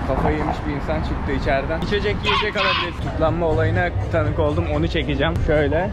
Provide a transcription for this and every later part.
Kafayı yemiş bir insan çıktı içeriden. İçecek yiyecek alabiliriz. Tutuklanma olayına tanık oldum. Onu çekeceğim. Şöyle.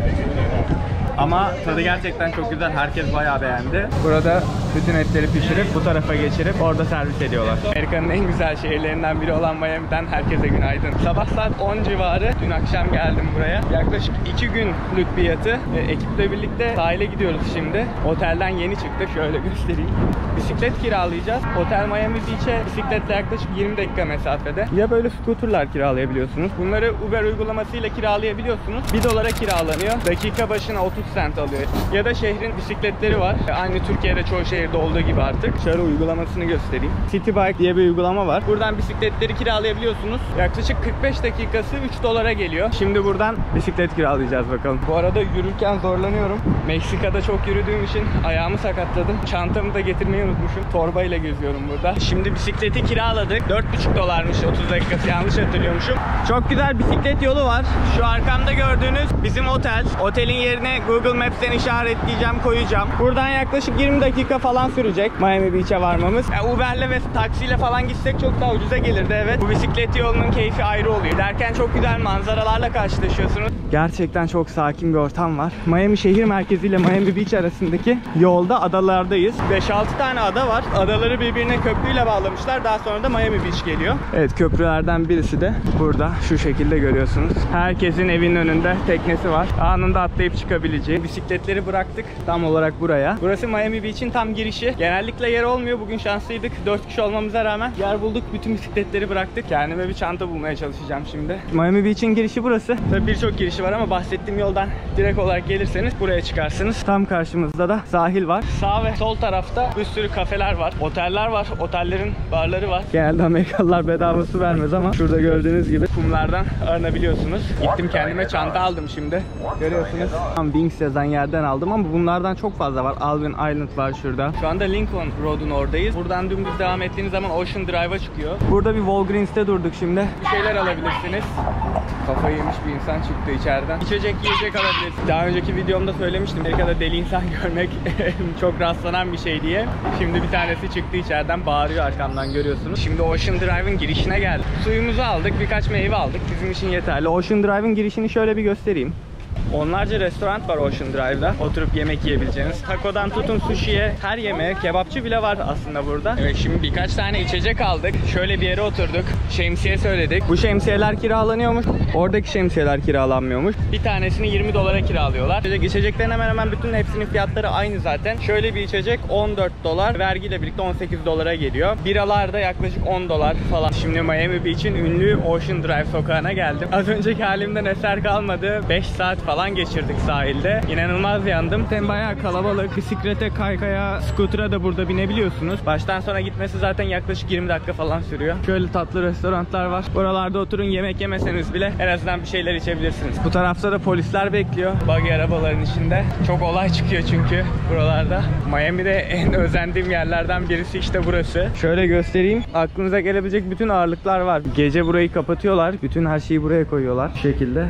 Ama tadı gerçekten çok güzel. Herkes bayağı beğendi. Burada bütün etleri pişirip bu tarafa geçirip orada servis ediyorlar. Amerika'nın en güzel şehirlerinden biri olan Miami'den herkese günaydın. Sabah saat 10 civarı dün akşam geldim buraya. Yaklaşık 2 günlük bir yatı. Ekiple birlikte sahile gidiyoruz şimdi. Otelden yeni çıktık. Şöyle göstereyim. Bisiklet kiralayacağız. Otel Miami Beach'e bisikletle yaklaşık 20 dakika mesafede. Ya böyle scooterlar kiralayabiliyorsunuz. Bunları Uber uygulamasıyla kiralayabiliyorsunuz. $1 kiralanıyor. Dakika başına 30 cent alıyor. Ya da şehrin bisikletleri var. Aynı Türkiye'de çoğu şehirde olduğu gibi artık. Şöyle uygulamasını göstereyim. City Bike diye bir uygulama var. Buradan bisikletleri kiralayabiliyorsunuz. Yaklaşık 45 dakikası $3 geliyor. Şimdi buradan bisiklet kiralayacağız bakalım. Bu arada yürürken zorlanıyorum. Meksika'da çok yürüdüğüm için ayağımı sakatladım. Çantamı da getirmeyi unutmuşum. Torbayla geziyorum burada. Şimdi bisikleti kiraladık. $4,5'mış 30 dakikası, yanlış hatırlıyormuşum. Çok güzel bisiklet yolu var. Şu arkamda gördüğünüz bizim otel. Otelin yerine Google Maps'ten işaretleyeceğim, koyacağım. Buradan yaklaşık 20 dakika falan sürecek Miami Beach'e varmamız. Uber'le ve taksiyle falan gitsek çok daha ucuza gelirdi, evet. Bu bisiklet yolunun keyfi ayrı oluyor. Giderken çok güzel manzaralarla karşılaşıyorsunuz. Gerçekten çok sakin bir ortam var. Miami şehir merkeziyle Miami Beach arasındaki yolda adalardayız. 5-6 tane ada var. Adaları birbirine köprüyle bağlamışlar. Daha sonra da Miami Beach geliyor. Evet, köprülerden birisi de burada. Şu şekilde görüyorsunuz. Herkesin evinin önünde teknesi var. Anında atlayıp çıkabileceği. Bisikletleri bıraktık tam olarak buraya. Burası Miami Beach'in tam girişi. Genellikle yer olmuyor. Bugün şanslıydık. 4 kişi olmamıza rağmen yer bulduk. Bütün bisikletleri bıraktık. Kendime bir çanta bulmaya çalışacağım şimdi. Miami Beach'in girişi burası. Tabii birçok girişi var ama bahsettiğim yoldan direkt olarak gelirseniz buraya çıkarsınız. Tam karşımızda da sahil var. Sağ ve sol tarafta bir sürü kafeler var. Oteller var. Otellerin barları var. Genelde Amerikalılar bedava su vermez ama şurada gördüğünüz gibi kumlardan arınabiliyorsunuz. Gittim kendime çanta aldım şimdi. Görüyorsunuz. Tam Wings yazan yerden aldım ama bunlardan çok fazla var. Alvin Island var şurada. Şu anda Lincoln Road'un oradayız. Buradan dümdüz devam ettiğiniz zaman Ocean Drive'a çıkıyor. Burada bir Walgreens'te durduk şimdi. Bir şeyler alabilirsiniz. Kafayı yemiş bir insan çıktı içeriden. İçecek yiyecek alabilirsiniz. Daha önceki videomda söylemiştim. Amerika'da deli insan görmek çok rastlanan bir şey diye. Şimdi bir tanesi çıktı içeriden, bağırıyor arkamdan, görüyorsunuz. Şimdi Ocean Drive'ın girişine geldik. Suyumuzu aldık, birkaç meyve aldık. Bizim için yeterli. Ocean Drive'ın girişini şöyle bir göstereyim. Onlarca restoran var Ocean Drive'da. Oturup yemek yiyebileceğiniz. Takodan tutun sushi'ye, her yemeğe, kebapçı bile var aslında burada. Evet, şimdi birkaç tane içecek aldık. Şöyle bir yere oturduk. Şemsiye söyledik. Bu şemsiyeler kiralanıyormuş. Oradaki şemsiyeler kiralanmıyormuş. Bir tanesini $20 kiralıyorlar. İçeceklerin hemen hemen bütün hepsinin fiyatları aynı zaten. Şöyle bir içecek $14. Vergiyle birlikte $18'a geliyor. Biralar da yaklaşık $10 falan. Şimdi Miami Beach'in ünlü Ocean Drive sokağına geldim. Az önceki halimden eser kalmadı. 5 saat falan geçirdik sahilde. İnanılmaz yandım. Hem bayağı kalabalık. Bisiklete, kaykaya, scooter'a da burada binebiliyorsunuz. Baştan sona gitmesi zaten yaklaşık 20 dakika falan sürüyor. Şöyle tatlı restoranlar var. Buralarda oturun, yemek yemeseniz bile en azından bir şeyler içebilirsiniz. Bu tarafta da polisler bekliyor. Buggy arabaların içinde. Çok olay çıkıyor çünkü buralarda. Miami'de en özendiğim yerlerden birisi işte burası. Şöyle göstereyim. Aklınıza gelebilecek bütün ağırlıklar var. Gece burayı kapatıyorlar. Bütün her şeyi buraya koyuyorlar. Bu şekilde.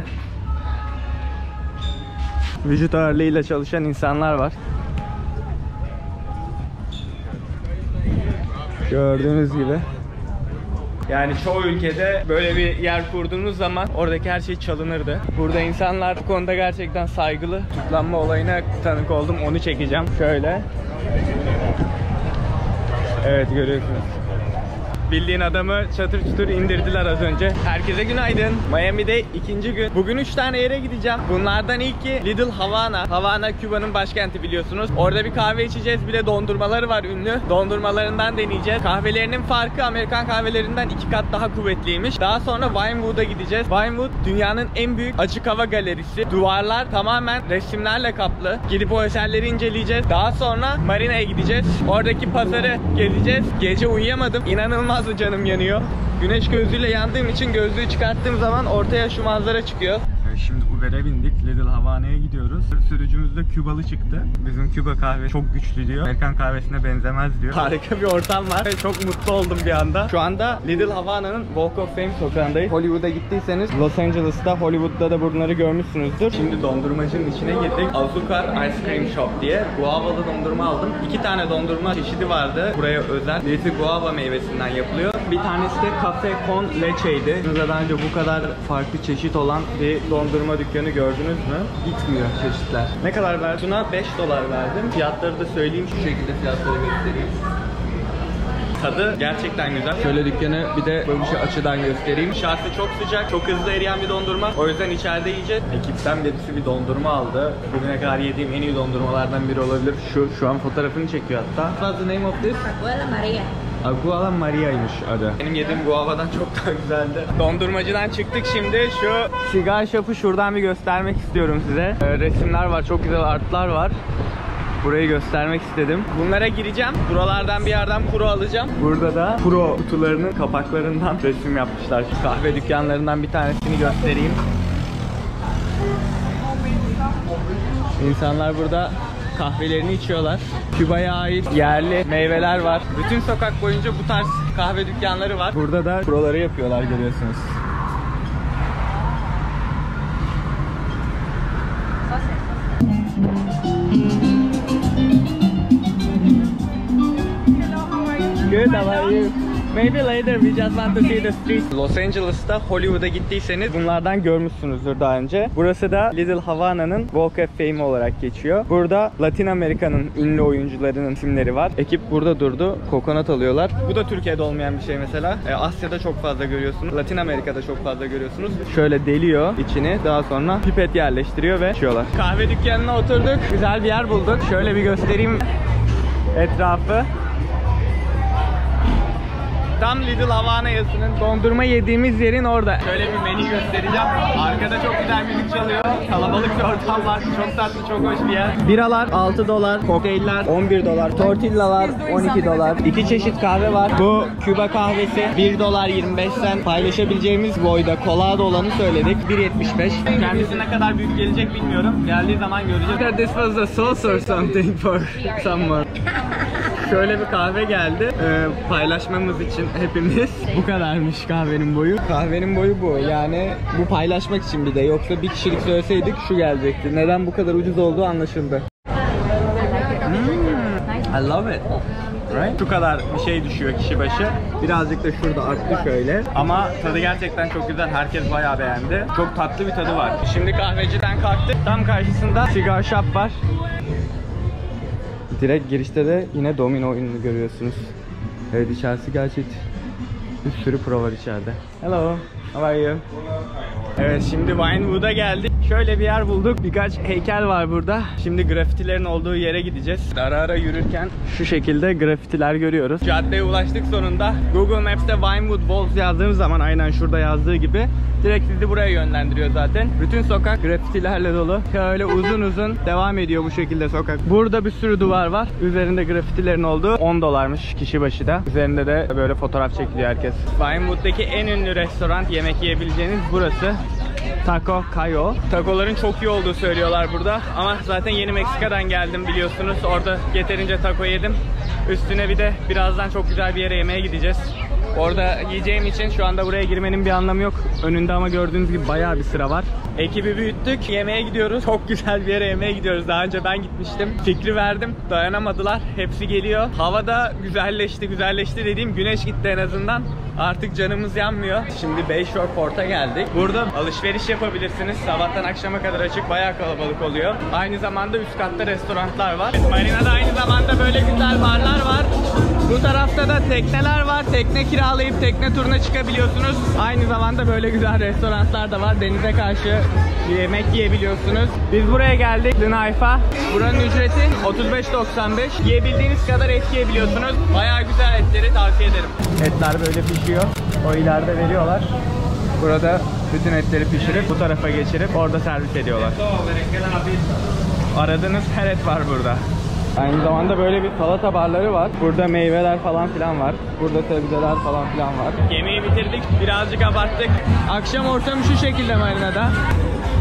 Vücut ağırlığıyla çalışan insanlar var. Gördüğünüz gibi. Yani çoğu ülkede böyle bir yer kurduğunuz zaman oradaki her şey çalınırdı. Burada insanlar bu konuda gerçekten saygılı. Tutuklanma olayına tanık oldum. Onu çekeceğim. Şöyle. Evet, görüyorsunuz. Bildiğin adamı çatır çutur indirdiler az önce. Herkese günaydın. Miami'de ikinci gün. Bugün 3 tane yere gideceğim. Bunlardan ilki Little Havana. Havana, Küba'nın başkenti biliyorsunuz. Orada bir kahve içeceğiz. Bir de dondurmaları var ünlü. Dondurmalarından deneyeceğiz. Kahvelerinin farkı Amerikan kahvelerinden 2 kat daha kuvvetliymiş. Daha sonra Vinewood'a gideceğiz. Vinewood dünyanın en büyük açık hava galerisi. Duvarlar tamamen resimlerle kaplı. Gidip o eserleri inceleyeceğiz. Daha sonra Marina'ya gideceğiz. Oradaki pazarı gezeceğiz. Gece uyuyamadım. İnanılmaz canım yanıyor. Güneş gözlüğüyle yandığım için gözlüğü çıkarttığım zaman ortaya şu manzara çıkıyor. Şimdi Uber'e bindik. Little Havana'ya gidiyoruz. Sürücümüz de Kübalı çıktı. Bizim Küba kahve çok güçlü diyor. Amerikan kahvesine benzemez diyor. Harika bir ortam var. Çok mutlu oldum bir anda. Şu anda Little Havana'nın Walk of Fame sokağındayız. Hollywood'a gittiyseniz Los Angeles'ta, Hollywood'da da bunları görmüşsünüzdür. Şimdi dondurmacının içine girdik. Azúcar Ice Cream Shop diye guavalı dondurma aldım. 2 tane dondurma çeşidi vardı. Buraya özel. Birisi guava meyvesinden yapılıyor. Bir tanesi de Café con Leche'ydi. Daha önce bu kadar farklı çeşit olan bir dondurma dükkanı gördünüz mü? Bitmiyor çeşitler. Ne kadar verdim? Buna $5 verdim. Fiyatları da söyleyeyim. Şu şekilde fiyatları göstereyim. Tadı gerçekten güzel. Şöyle dükkanı bir de böyle bir şey açıdan göstereyim. Dışarısı çok sıcak, çok hızlı eriyen bir dondurma. O yüzden içeride yiyeceğiz. Ekipten birisi bir dondurma aldı. Bugüne kadar yediğim en iyi dondurmalardan biri olabilir. Şu an fotoğrafını çekiyor hatta. What's the name of this? Aguada Maria. Aguada Maria'ymış adı. Benim yediğim guavadan çok daha güzeldi. Dondurmacıdan çıktık şimdi. Şu cigar shop'u şuradan bir göstermek istiyorum size. Resimler var, çok güzel artlar var. Burayı göstermek istedim. Bunlara gireceğim. Buralardan bir yerden puro alacağım. Burada da puro kutularının kapaklarından resim yapmışlar. Şu kahve dükkanlarından bir tanesini göstereyim. İnsanlar burada kahvelerini içiyorlar. Küba'ya ait yerli meyveler var. Bütün sokak boyunca bu tarz kahve dükkanları var. Burada da puroları yapıyorlar, görüyorsunuz. Good, how are you? Maybe later we just want to see the streets. Los Angeles'ta Hollywood'a gittiyseniz bunlardan görmüşsünüzdür daha önce. Burası da Little Havana'nın Walk of Fame olarak geçiyor. Burada Latin Amerika'nın ünlü oyuncularının isimleri var. Ekip burada durdu. Kokonat alıyorlar. Bu da Türkiye'de olmayan bir şey mesela. Asya'da çok fazla görüyorsunuz. Latin Amerika'da çok fazla görüyorsunuz. Şöyle deliyor içini. Daha sonra pipet yerleştiriyor ve içiyorlar. Kahve dükkanına oturduk. Güzel bir yer bulduk. Şöyle bir göstereyim etrafı. Tam Little Havana yazısının dondurma yediğimiz yerin orada. Şöyle bir menü göstereceğim. Arkada çok güzel müzik çalıyor. Kalabalık bir ortam var. Çok tatlı, çok hoş bir yer. Biralar $6, kokteyller $11, tortillalar $12. 2 çeşit kahve var. Bu Küba kahvesi $1.25. Paylaşabileceğimiz boyda colada olanı söyledik. $1.75. Kendisi ne kadar büyük gelecek bilmiyorum. Geldiği zaman göreceğiz. This was a sauce or something for someone. Şöyle bir kahve geldi. Paylaşmamız için hepimiz. Bu kadarmış kahvenin boyu. Kahvenin boyu bu. Yani bu paylaşmak için bir de. Yoksa bir kişilik söyleseydik şu gelecekti. Neden bu kadar ucuz olduğu anlaşıldı. I love it. Right? Şu kadar bir şey düşüyor kişi başı. Birazcık da şurada arttı şöyle. Ama tadı gerçekten çok güzel. Herkes bayağı beğendi. Çok tatlı bir tadı var. Şimdi kahveciden kalktık. Tam karşısında cigar shop var. Direkt girişte de yine domino oyununu görüyorsunuz. Evet, içerisi gerçekten bir sürü pro var içeride. Hello, how are you? Evet, şimdi Vinewood'a geldik. Şöyle bir yer bulduk. Birkaç heykel var burada. Şimdi grafitilerin olduğu yere gideceğiz. Ara ara yürürken şu şekilde grafitiler görüyoruz. Caddeye ulaştık sonunda. Google Maps'te Vinewood Walls yazdığımız zaman aynen şurada yazdığı gibi direkt sizi buraya yönlendiriyor zaten. Bütün sokak grafitilerle dolu. Şöyle uzun uzun devam ediyor bu şekilde sokak. Burada bir sürü duvar var. Üzerinde grafitilerin olduğu $10'mış kişi başı da. Üzerinde de böyle fotoğraf çekiliyor herkes. Vinewood'daki en ünlü restoran, yemek yiyebileceğiniz burası. Taco Cayo. Takoların çok iyi olduğu söylüyorlar burada. Ama zaten yeni Meksika'dan geldim biliyorsunuz. Orada yeterince taco yedim. Üstüne bir de birazdan çok güzel bir yere yemeğe gideceğiz. Orada yiyeceğim için şu anda buraya girmenin bir anlamı yok. Önünde ama gördüğünüz gibi bayağı bir sıra var. Ekibi büyüttük. Yemeğe gidiyoruz. Çok güzel bir yere yemeğe gidiyoruz. Daha önce ben gitmiştim. Fikri verdim. Dayanamadılar. Hepsi geliyor. Hava da güzelleşti. Güzelleşti dediğim güneş gitti en azından. Artık canımız yanmıyor. Şimdi Bayshore Port'a geldik. Burada alışveriş yapabilirsiniz. Sabahtan akşama kadar açık. Bayağı kalabalık oluyor. Aynı zamanda üst katta restoranlar var. Marina'da aynı zamanda böyle güzel barlar var. Bu tarafta da tekneler var. Tekne kiralayıp tekne turuna çıkabiliyorsunuz. Aynı zamanda böyle güzel restoranlar da var. Denize karşı yemek yiyebiliyorsunuz. Biz buraya geldik. The Knife'a. Buranın ücreti $35.95. Yiyebildiğiniz kadar et yiyebiliyorsunuz. Bayağı güzel etleri tavsiye ederim. Etler böyle pişiyor. O ileride veriyorlar. Burada bütün etleri pişirip bu tarafa geçirip orada servis ediyorlar. Aradığınız her et var burada. Aynı zamanda böyle bir salata barları var. Burada meyveler falan filan var. Burada sebzeler falan filan var. Yemeği bitirdik. Birazcık abarttık. Akşam ortamı şu şekilde Marina'da.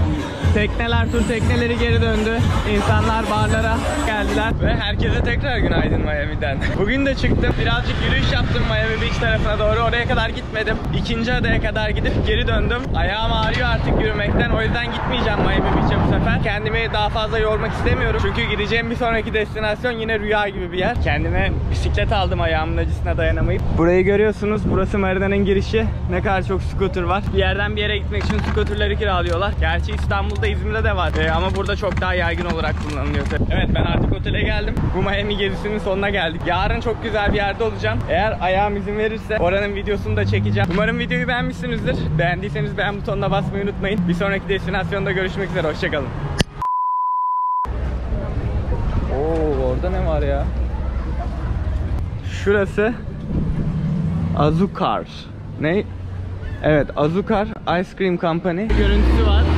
Tekneler, tur tekneleri geri döndü. İnsanlar barlara geldiler. Ve herkese tekrar günaydın Miami'den. Bugün de çıktım. Birazcık yürüyüş yaptım Miami Beach tarafına doğru. Oraya kadar gitmedim. İkinci adaya kadar gidip geri döndüm. Ayağım ağrıyor artık yürümekten. O yüzden gitmeyeceğim Miami Beach'e bu sefer. Kendimi daha fazla yormak istemiyorum. Çünkü gideceğim bir sonraki destinasyon yine rüya gibi bir yer. Kendime bisiklet aldım ayağımın acısına dayanamayıp. Burayı görüyorsunuz. Burası Marina'nın girişi. Ne kadar çok scooter var. Bir yerden bir yere gitmek için scooterları kiralıyorlar. Gerçi İstanbul'da, İzmir'de de var. Ama burada çok daha yaygın olarak kullanılıyor. Evet, ben artık otele geldim. Bu Miami gezisinin sonuna geldik. Yarın çok güzel bir yerde olacağım. Eğer ayağım izin verirse oranın videosunu da çekeceğim. Umarım videoyu beğenmişsinizdir. Beğendiyseniz beğen butonuna basmayı unutmayın. Bir sonraki destinasyonda görüşmek üzere. Hoşçakalın. Oo, orada ne var ya? Şurası Azúcar. Ne? Evet, Azúcar Ice Cream Company. Görüntüsü var.